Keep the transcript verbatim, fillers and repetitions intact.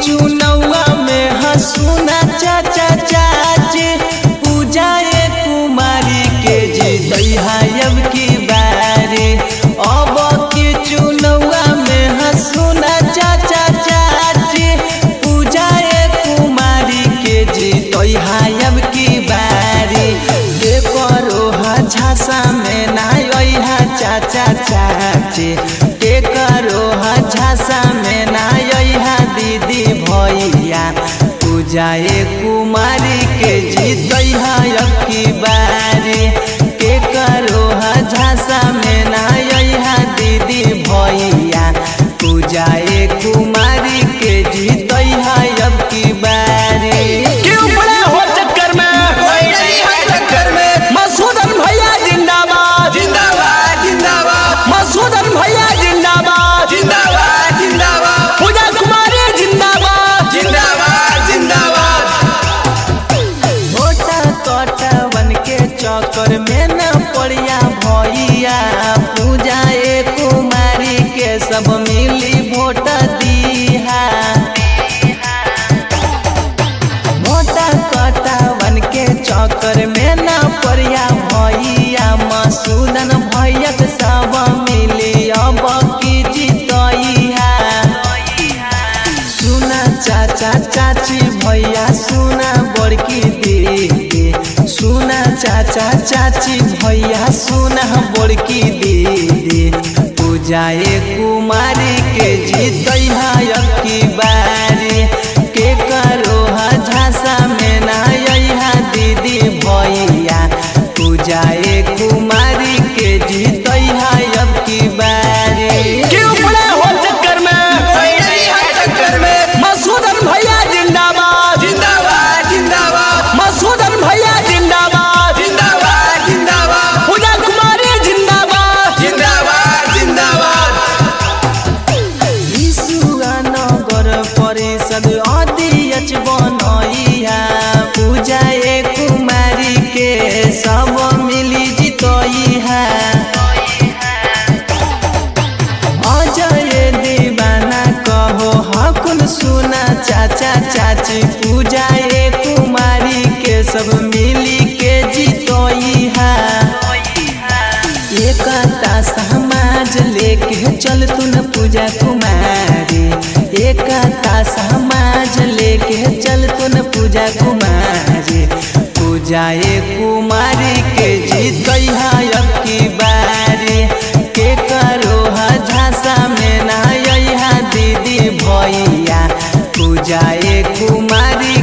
चुनौआ में हसुना चाचा चाची पूजा ए कुमारी के जीतई अब की बारी। अब की चुनौआ में हसुना चाचा चाची पूजा ए कुमारी के जीतई अब की बारी। के करो झांसा में ना चाचा चाची के करो झांसा में ना दीदी भैया पूजा ए कुमारी के जीतई अब की बारी। के करो झांसा में ना दीदी भैया पूजा ए कुमारी के जीतई अब की बारी। क्यों पड़े हो चक्कर में चक्कर में मसूदन भैया जिंदाबाद जिंदाबाद जिंदाबाद मसूदन भैया जिंदाबाद जिंदाबाद जिंदाबाद पूजा कुमारी जिंदाबाद जिंदाबाद जिंदाबाद। छोटा कटा बन के चक्कर में न पड़िया भैया पूजा ए कुमारी के सब मिली वोट दिया। मोटा कटा बन के चक्कर में न पड़िया भैया मसूदन भैया सब मिली अब की जीतइहा। सुना चाचा चाची भैया सुना बड़की दीदी सुना चाचा चाची भैया सुना बड़की दीदी पूजा ए कुमारी के जीतई अब की बारी। के करो झांसा में ना दीदी भैया पूजा ए कुमारी के जीतई अब की बारी। क्यों पड़े हो चक्कर में चक्कर में मसूदन भैया जिंदाबाद जिंदाबाद जिंदाबाद मसूदन भैया जिंदाबाद जिंदाबाद जिंदाबाद पूजा कुमारी जिंदाबाद जिंदाबाद जिंदाबाद। नगर परिषद अध्यक्ष बनइहा पूजा ए कुमारी के सब मिली जीतइहा। अजय दीवाना कहो हकुन सुना चाचा चाची पूजा ए कुमारी के सब मिली के जीतइहा। एकता समाज लेके चल तू न पूजा कुमारी एकता समाज लेके चल तू न पूजा कुमारी पूजा ए कुमारी के जीतई अब की बारी। के करो झांसा में ना दीदी भैया पूजा ए कुमारी